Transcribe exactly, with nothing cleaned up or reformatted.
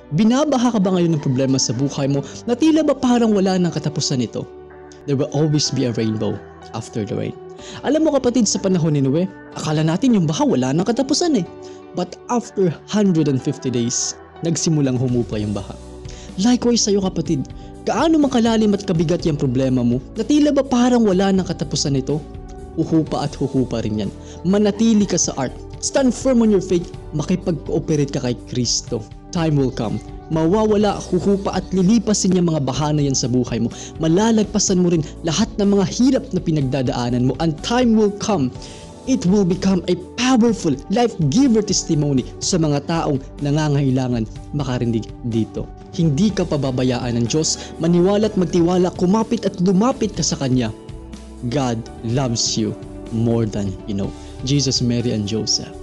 Binabaha ka ba ngayon ng problema sa buhay mo na tila ba parang wala nang katapusan nito? There will always be a rainbow after the rain. Alam mo kapatid, sa panahon ni Noe, akala natin yung baha wala nang katapusan eh. But after one hundred fifty days, nagsimulang humupa yung baha. Likewise sa'yo kapatid, gaano man kalalim at kabigat yung problema mo na tila ba parang wala nang katapusan nito? Huhupa at huhupa rin yan. Manatili ka sa art. Stand firm on your faith. Makipag-cooperate ka kay Kristo. Time will come. Mawawala, huhupa at lilipasin yung mga bahana yan sa buhay mo. Malalagpasan mo rin lahat ng mga hirap na pinagdadaanan mo. And time will come. It will become a powerful, life-giver testimony sa mga taong nangangailangan makarinig dito. Hindi ka pababayaan ng Diyos. Maniwala at magtiwala, kumapit at lumapit ka sa Kanya. God loves you more than you know. Jesus, Mary, and Joseph.